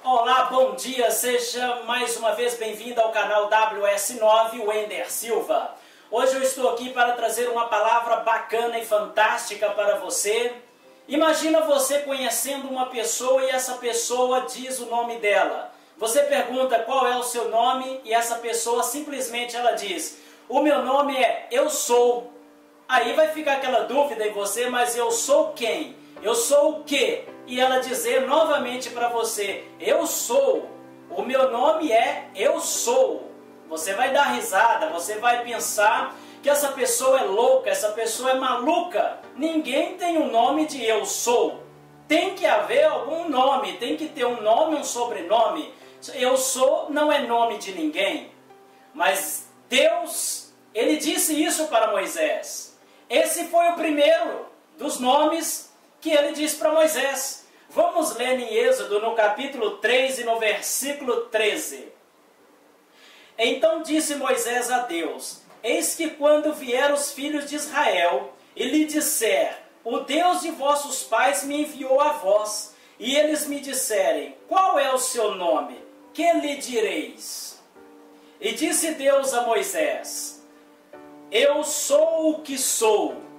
Olá, bom dia, seja mais uma vez bem-vindo ao canal WS9, Wender Silva. Hoje eu estou aqui para trazer uma palavra bacana e fantástica para você. Imagina você conhecendo uma pessoa e essa pessoa diz o nome dela. Você pergunta qual é o seu nome e essa pessoa simplesmente ela diz: o meu nome é Eu Sou. Aí vai ficar aquela dúvida em você, mas eu sou quem? Eu sou o quê? E ela dizer novamente para você: eu sou. O meu nome é Eu Sou. Você vai dar risada, você vai pensar que essa pessoa é louca, essa pessoa é maluca. Ninguém tem um nome de Eu Sou. Tem que haver algum nome, tem que ter um nome, um sobrenome. Eu Sou não é nome de ninguém. Mas Deus, Ele disse isso para Moisés. Esse foi o primeiro dos nomes que Ele disse para Moisés. Vamos ler em Êxodo, no capítulo 3 e no versículo 13. Então disse Moisés a Deus: eis que quando vier os filhos de Israel e lhe disser: o Deus de vossos pais me enviou a vós, e eles me disserem: qual é o seu nome? Que lhe direis? E disse Deus a Moisés: eu sou o que sou.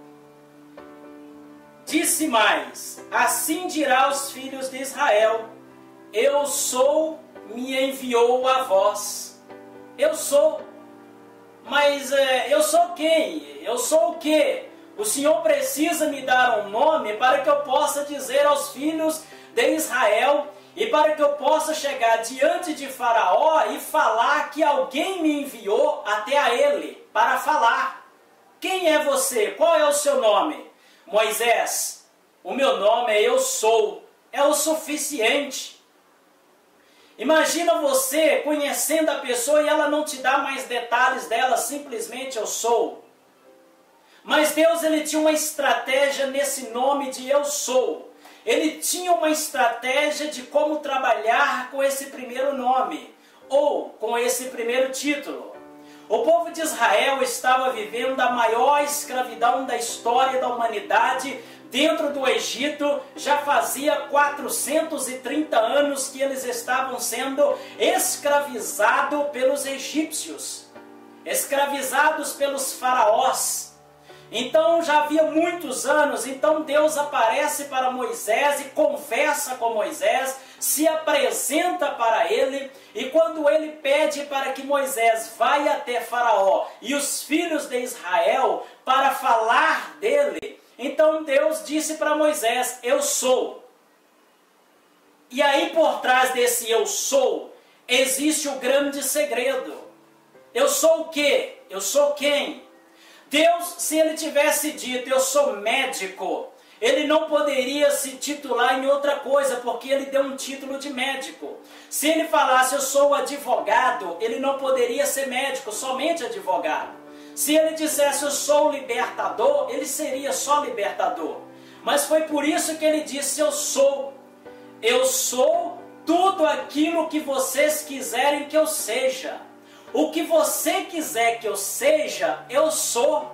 Disse mais: assim dirá aos filhos de Israel: eu sou, me enviou a vós. Eu sou. Mas eu sou quem? Eu sou o quê? O Senhor precisa me dar um nome para que eu possa dizer aos filhos de Israel e para que eu possa chegar diante de Faraó e falar que alguém me enviou até a ele para falar. Quem é você? Qual é o seu nome? Moisés, o meu nome é Eu Sou. É o suficiente. Imagina você conhecendo a pessoa e ela não te dá mais detalhes dela, simplesmente Eu Sou. Mas Deus, Ele tinha uma estratégia nesse nome de Eu Sou. Ele tinha uma estratégia de como trabalhar com esse primeiro nome, ou com esse primeiro título. O povo de Israel estava vivendo a maior escravidão da história da humanidade dentro do Egito. Já fazia 430 anos que eles estavam sendo escravizados pelos egípcios, escravizados pelos faraós. Então já havia muitos anos. Então Deus aparece para Moisés e conversa com Moisés, se apresenta para ele, e quando ele pede para que Moisés vá até Faraó e os filhos de Israel para falar dele, então Deus disse para Moisés: eu sou. E aí por trás desse eu sou existe o grande segredo. Eu sou o quê? Eu sou quem? Deus, se Ele tivesse dito eu sou médico, Ele não poderia se titular em outra coisa, porque Ele deu um título de médico. Se Ele falasse eu sou advogado, Ele não poderia ser médico, somente advogado. Se Ele dissesse eu sou libertador, Ele seria só libertador. Mas foi por isso que Ele disse eu sou. Eu sou tudo aquilo que vocês quiserem que eu seja. O que você quiser que eu seja, eu sou.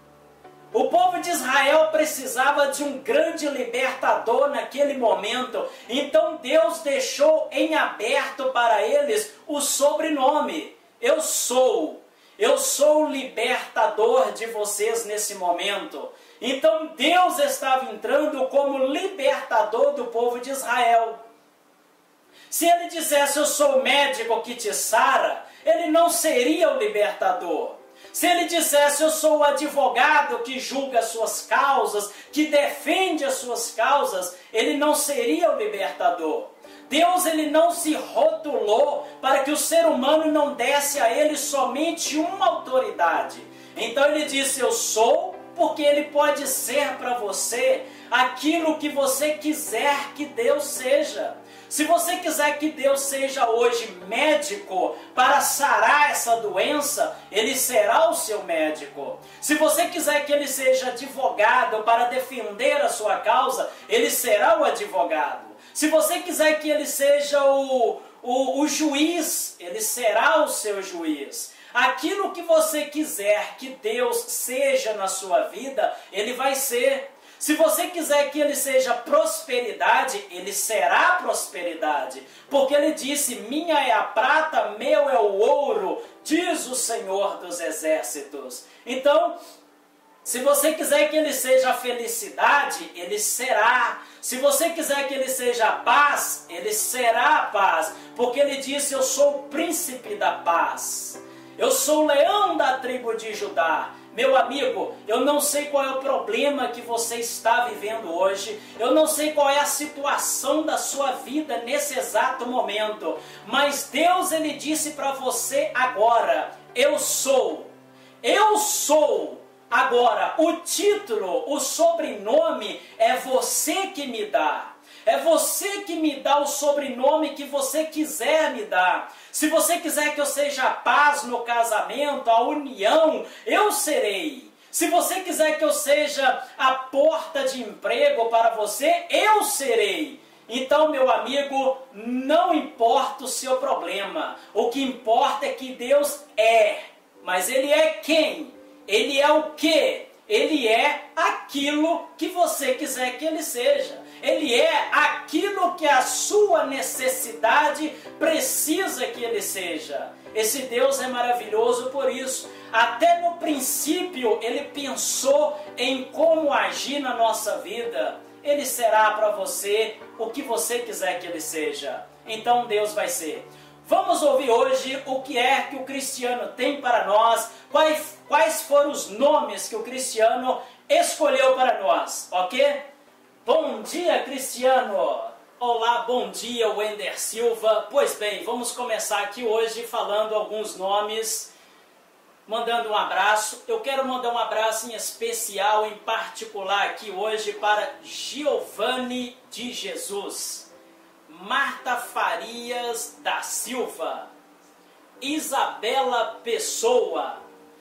O povo de Israel precisava de um grande libertador naquele momento. Então Deus deixou em aberto para eles o sobrenome. Eu sou. Eu sou o libertador de vocês nesse momento. Então Deus estava entrando como libertador do povo de Israel. Se Ele dissesse eu sou o médico que te sara, Ele não seria o libertador. Se Ele dissesse eu sou o advogado que julga as suas causas, que defende as suas causas, Ele não seria o libertador. Deus, Ele não se rotulou para que o ser humano não desse a Ele somente uma autoridade. Então Ele disse eu sou, porque Ele pode ser para você aquilo que você quiser que Deus seja. Se você quiser que Deus seja hoje médico para sarar essa doença, Ele será o seu médico. Se você quiser que Ele seja advogado para defender a sua causa, Ele será o advogado. Se você quiser que Ele seja o juiz, Ele será o seu juiz. Aquilo que você quiser que Deus seja na sua vida, Ele vai ser. Se você quiser que ele seja prosperidade, ele será prosperidade. Porque ele disse, minha é a prata, meu é o ouro, diz o Senhor dos Exércitos. Então, se você quiser que ele seja felicidade, ele será. Se você quiser que ele seja paz, ele será paz. Porque ele disse, eu sou o príncipe da paz. Eu sou o leão da tribo de Judá. Meu amigo, eu não sei qual é o problema que você está vivendo hoje. Eu não sei qual é a situação da sua vida nesse exato momento. Mas Deus, ele disse para você agora, eu sou. Eu sou. Agora, o título, o sobrenome, é você que me dá. É você que me dá o sobrenome que você quiser me dar. Se você quiser que eu seja a paz no casamento, a união, eu serei. Se você quiser que eu seja a porta de emprego para você, eu serei. Então, meu amigo, não importa o seu problema. O que importa é que Deus é. Mas Ele é quem? Ele é o quê? Ele é aquilo que você quiser que Ele seja. Ele é aquilo que a sua necessidade precisa que Ele seja. Esse Deus é maravilhoso por isso. Até no princípio Ele pensou em como agir na nossa vida. Ele será para você o que você quiser que Ele seja. Então Deus vai ser. Vamos ouvir hoje o que é que o Cristiano tem para nós, quais foram os nomes que o Cristiano escolheu para nós, ok? Bom dia, Cristiano! Olá, bom dia, Wender Silva. Pois bem, vamos começar aqui hoje falando alguns nomes, mandando um abraço. Eu quero mandar um abraço em especial, em particular aqui hoje para Giovanni de Jesus, Marta Farias da Silva, Isabela Pessoa,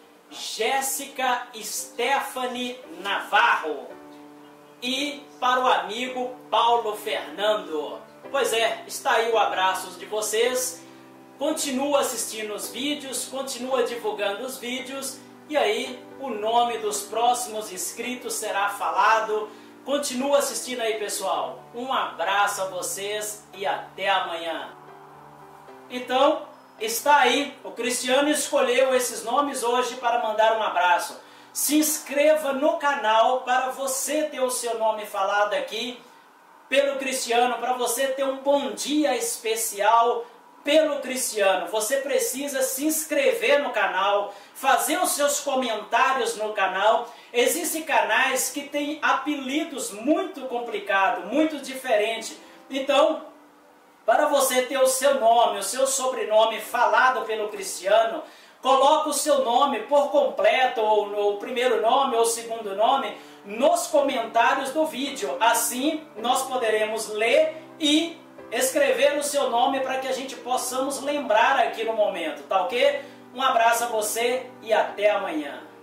Jéssica Stephanie Navarro e para o amigo Paulo Fernando. Pois é, está aí o abraço de vocês. Continua assistindo os vídeos, continua divulgando os vídeos e aí o nome dos próximos inscritos será falado. Continua assistindo aí, pessoal. Um abraço a vocês e até amanhã. Então, está aí. O Cristiano escolheu esses nomes hoje para mandar um abraço. Se inscreva no canal para você ter o seu nome falado aqui pelo Cristiano, para você ter um bom dia especial pelo Cristiano. Você precisa se inscrever no canal, fazer os seus comentários no canal. Existem canais que têm apelidos muito complicados, muito diferentes. Então, para você ter o seu nome, o seu sobrenome falado pelo Cristiano, coloque o seu nome por completo, ou no primeiro nome ou segundo nome, nos comentários do vídeo. Assim, nós poderemos ler e escrever o seu nome para que a gente possamos lembrar aqui no momento, tá ok? Um abraço a você e até amanhã.